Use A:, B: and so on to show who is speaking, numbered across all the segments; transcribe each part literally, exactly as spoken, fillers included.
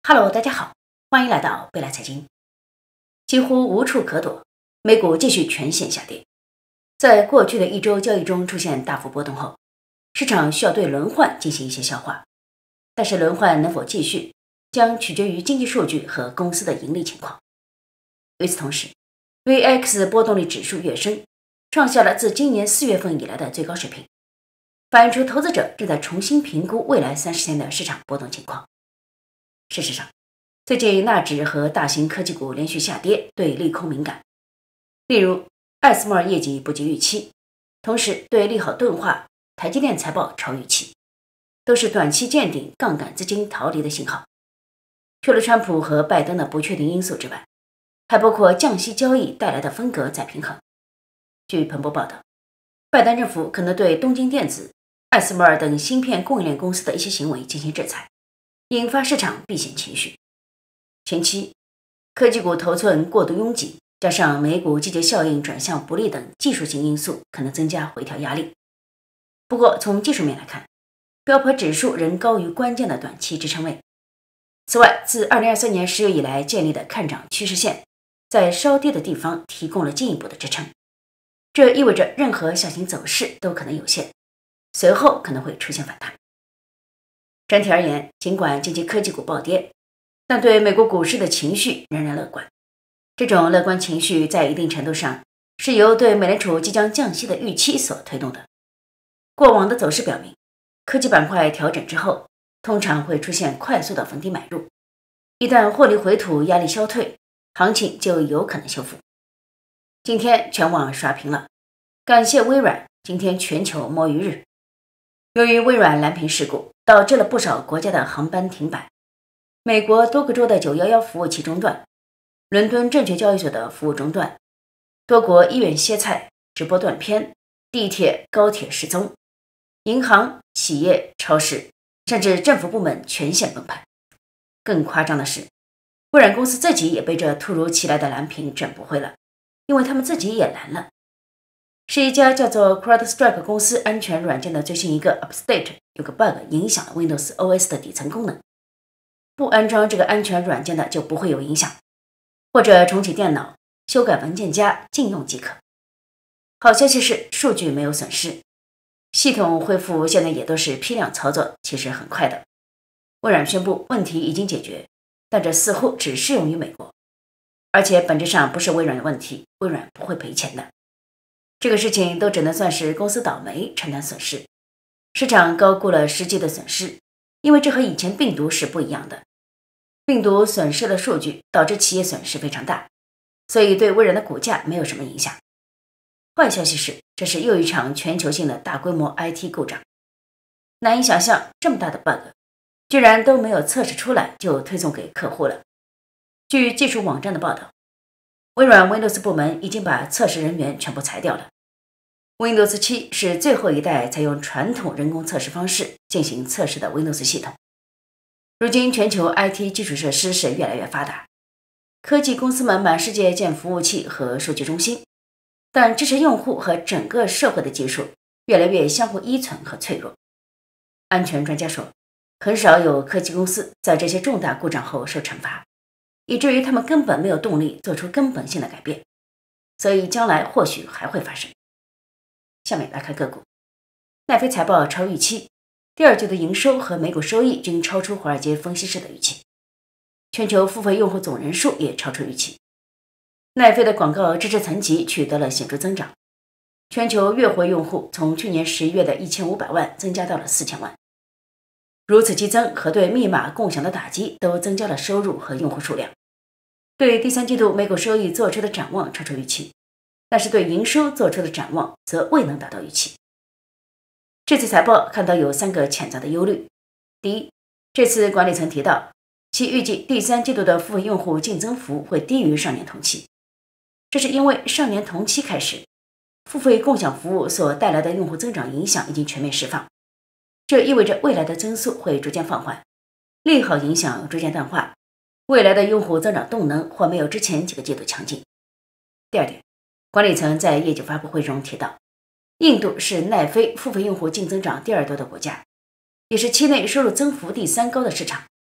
A: Hello，大家好，欢迎来到贝莱财经。几乎无处可躲，美股继续全线下跌。在过去的一周交易中出现大幅波动后，市场需要对轮换进行一些消化。但是轮换能否继续，将取决于经济数据和公司的盈利情况。与此同时 ，V X 波动率指数跃升，创下了自今年四月份以来的最高水平，反映出投资者正在重新评估未来三十天的市场波动情况。事实上，最近纳指和大型科技股连续下跌，对利空敏感。例如，艾斯摩尔业绩不及预期，同时对利好钝化，台积电财报超预期，都是短期见顶杠杆资金逃离的信号。除了川普和拜登的不确定因素之外，还包括降息交易带来的风格再平衡。据彭博报道，拜登政府可能对东京电子、艾斯摩尔等芯片供应链公司的一些行为进行制裁，引发市场避险情绪。前期科技股头寸过度拥挤，加上美股季节效应转向不利等技术性因素，可能增加回调压力。不过从技术面来看，标普指数仍高于关键的短期支撑位。此外，自二零二三年十月以来建立的看涨趋势线，在稍低的地方提供了进一步的支撑，这意味着任何下行走势都可能有限，随后可能会出现反弹。整体而言，尽管近期科技股暴跌，但对美国股市的情绪仍然乐观。这种乐观情绪在一定程度上是由对美联储即将降息的预期所推动的。过往的走势表明，科技板块调整之后，通常会出现快速的逢低买入，一旦获利回吐，压力消退，行情就有可能修复。今天全网刷屏了，感谢微软，今天全球摸鱼日。由于微软蓝屏事故，导致了不少国家的航班停摆，美国多个州的九一一服务器中断，伦敦证券交易所的服务中断，多国医院歇菜，直播断片，地铁、高铁失踪，银行、企业、超市，甚至政府部门全线崩盘。更夸张的是，微软公司自己也被这突如其来的蓝屏整不会了，因为他们自己也蓝了。是一家叫做 CrowdStrike 公司安全软件的最新一个 Update 有个 bug 影响了 Windows O S 的底层功能，不安装这个安全软件的就不会有影响，或者重启电脑，修改文件夹禁用即可。好消息是数据没有损失，系统恢复现在也都是批量操作，其实很快的。微软宣布问题已经解决，但这似乎只适用于美国，而且本质上不是微软的问题，微软不会赔钱的。这个事情都只能算是公司倒霉承担损失，市场高估了实际的损失，因为这和以前病毒是不一样的。病毒损失了数据，导致企业损失非常大，所以对微软的股价没有什么影响。坏消息是，这是又一场全球性的大规模 I T 故障，难以想象这么大的 bug 居然都没有测试出来就推送给客户了。据技术网站的报道，微软 Windows 部门已经把测试人员全部裁掉了。Windows 七是最后一代采用传统人工测试方式进行测试的 Windows 系统。如今全球 I T 基础设施是越来越发达，科技公司们满世界建服务器和数据中心，但支持用户和整个社会的技术越来越相互依存和脆弱。安全专家说，很少有科技公司在这些重大故障后受惩罚，以至于他们根本没有动力做出根本性的改变，所以将来或许还会发生。下面来看个股。奈飞财报超预期，第二季的营收和每股收益均超出华尔街分析师的预期，全球付费用户总人数也超出预期。奈飞的广告支持层级取得了显著增长，全球月活用户从去年十一月的一千五百万增加到了四千万。如此激增和对密码共享的打击都增加了收入和用户数量，对第三季度每股收益做出的展望超出预期，但是对营收做出的展望则未能达到预期。这次财报看到有三个潜在的忧虑。第一，这次管理层提到其预计第三季度的付费用户净增幅会低于上年同期，这是因为上年同期开始，付费共享服务所带来的用户增长影响已经全面释放，这意味着未来的增速会逐渐放缓，利好影响逐渐淡化，未来的用户增长动能或没有之前几个季度强劲。第二点，管理层在业绩发布会中提到，印度是奈飞付费用户净增长第二多的国家，也是期内收入增幅第三高的市场。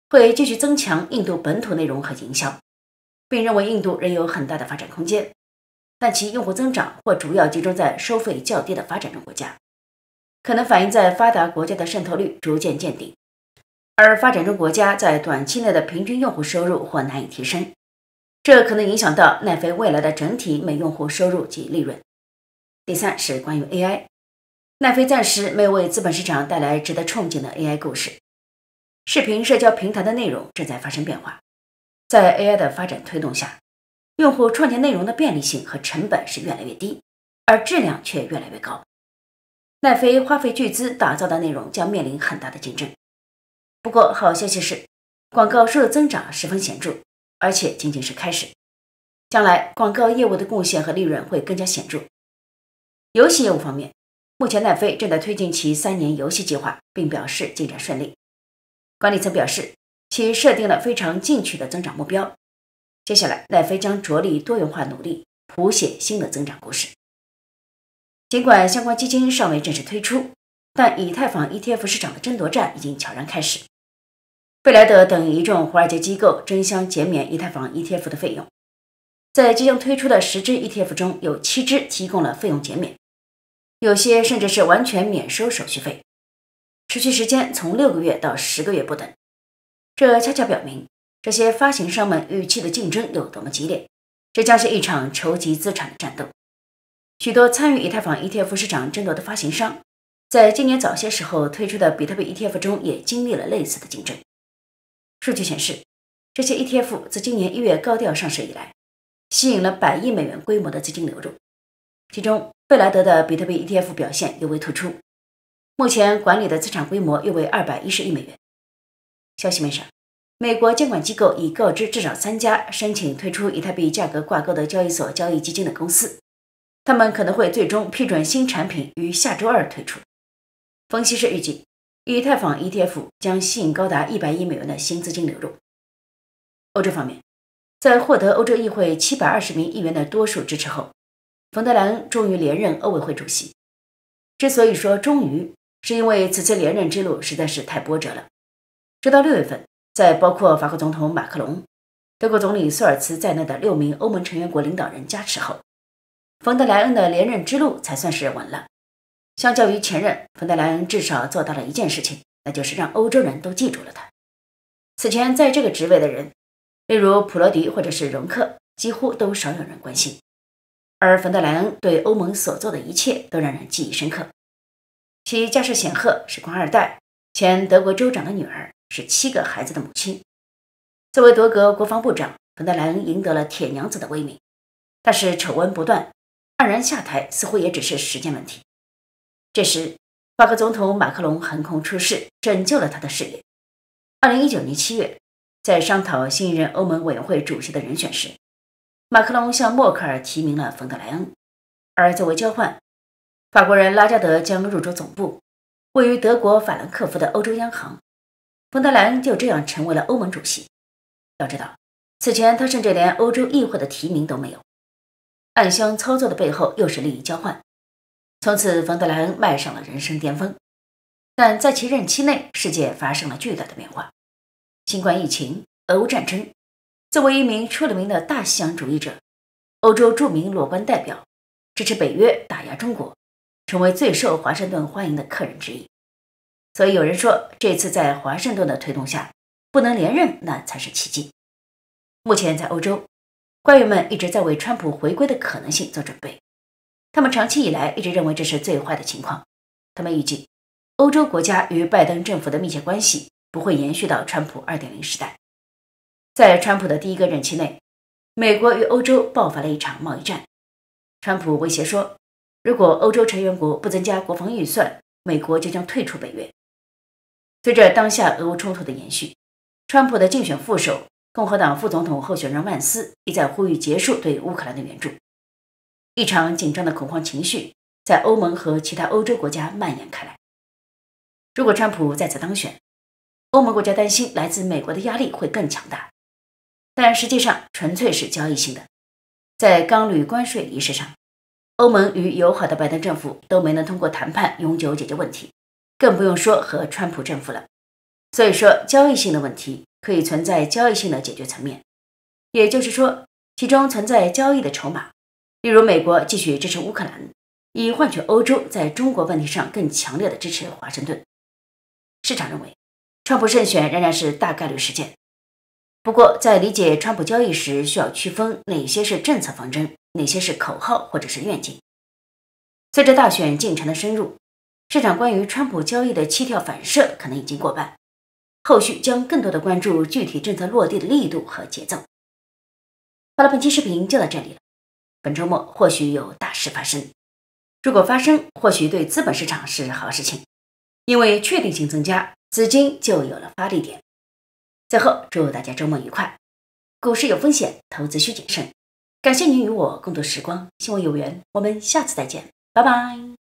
A: 会继续增强印度本土内容和营销，并认为印度仍有很大的发展空间，但其用户增长或主要集中在收费较低的发展中国家，可能反映在发达国家的渗透率逐渐见顶，而发展中国家在短期内的平均用户收入或难以提升，这可能影响到奈飞未来的整体每用户收入及利润。第三是关于 A I， 奈飞暂时没有为资本市场带来值得憧憬的 A I 故事。视频社交平台的内容正在发生变化，在 A I 的发展推动下，用户创建内容的便利性和成本是越来越低，而质量却越来越高。奈飞花费巨资打造的内容将面临很大的竞争。不过好消息是，广告收入增长十分显著，而且仅仅是开始。将来广告业务的贡献和利润会更加显著。游戏业务方面，目前奈飞正在推进其三年游戏计划，并表示进展顺利。管理层表示，其设定了非常进取的增长目标。接下来，奈飞将着力多元化努力，谱写新的增长故事。尽管相关基金尚未正式推出，但以太坊 E T F 市场的争夺战已经悄然开始。贝莱德等一众华尔街机构争相减免以太坊 E T F 的费用。在即将推出的十只 E T F 中，有七只提供了费用减免，有些甚至是完全免收手续费，持续时间从六个月到十个月不等。这恰恰表明这些发行商们预期的竞争有多么激烈，这将是一场筹集资产的战斗。许多参与以太坊 E T F 市场争夺的发行商，在今年早些时候推出的比特币 E T F 中也经历了类似的竞争。数据显示，这些 E T F 自今年一月高调上市以来，吸引了百亿美元规模的资金流入，其中贝莱德的比特币 E T F 表现尤为突出，目前管理的资产规模约为二百一十亿美元。消息面上，美国监管机构已告知至少三家申请推出以太币价格挂钩的交易所交易基金的公司，他们可能会最终批准新产品于下周二推出。分析师预计，以太坊 E T F 将吸引高达一百亿美元的新资金流入。欧洲方面，在获得欧洲议会七百二十名议员的多数支持后，冯德莱恩终于连任欧委会主席。之所以说终于，是因为此次连任之路实在是太波折了。直到六月份，在包括法国总统马克龙、德国总理索尔茨在内的六名欧盟成员国领导人加持后，冯德莱恩的连任之路才算是稳了。相较于前任，冯德莱恩至少做到了一件事情，那就是让欧洲人都记住了他。此前在这个职位的人，例如普罗迪或者是容克，几乎都少有人关心，而冯德莱恩对欧盟所做的一切都让人记忆深刻。其家世显赫，是官二代，前德国州长的女儿，是七个孩子的母亲。作为德国国防部长，冯德莱恩赢得了铁娘子的威名，但是丑闻不断，黯然下台似乎也只是时间问题。这时，法国总统马克龙横空出世，拯救了他的事业。二零一九年七月，在商讨新一任欧盟委员会主席的人选时，马克龙向默克尔提名了冯德莱恩，而作为交换，法国人拉加德将入驻总部，位于德国法兰克福的欧洲央行。冯德莱恩就这样成为了欧盟主席。要知道，此前他甚至连欧洲议会的提名都没有。暗箱操作的背后又是利益交换。从此，冯德莱恩迈上了人生巅峰。但在其任期内，世界发生了巨大的变化。新冠疫情、俄乌战争，作为一名出了名的大西洋主义者，欧洲著名裸官代表，支持北约打压中国，成为最受华盛顿欢迎的客人之一。所以有人说，这次在华盛顿的推动下，不能连任那才是奇迹。目前在欧洲，官员们一直在为川普回归的可能性做准备。他们长期以来一直认为这是最坏的情况。他们预计，欧洲国家与拜登政府的密切关系不会延续到川普 二点零 时代。在川普的第一个任期内，美国与欧洲爆发了一场贸易战。川普威胁说，如果欧洲成员国不增加国防预算，美国就将退出北约。随着当下俄乌冲突的延续，川普的竞选副手、共和党副总统候选人万斯一再呼吁结束对乌克兰的援助。一场紧张的恐慌情绪在欧盟和其他欧洲国家蔓延开来。如果川普再次当选，欧盟国家担心来自美国的压力会更强大，但实际上纯粹是交易性的。在钢铝关税仪式上，欧盟与友好的拜登政府都没能通过谈判永久解决问题，更不用说和川普政府了。所以说，交易性的问题可以存在交易性的解决层面，也就是说，其中存在交易的筹码，例如美国继续支持乌克兰，以换取欧洲在中国问题上更强烈的支持华盛顿。市场认为，川普胜选仍然是大概率事件。不过，在理解川普交易时，需要区分哪些是政策方针，哪些是口号或者是愿景。随着大选进程的深入，市场关于川普交易的期跳反射可能已经过半，后续将更多的关注具体政策落地的力度和节奏。好了，本期视频就到这里了。本周末或许有大事发生，如果发生，或许对资本市场是好事情，因为确定性增加，资金就有了发力点。最后，祝大家周末愉快。股市有风险，投资需谨慎。感谢您与我共度时光，希望有缘，我们下次再见，拜拜。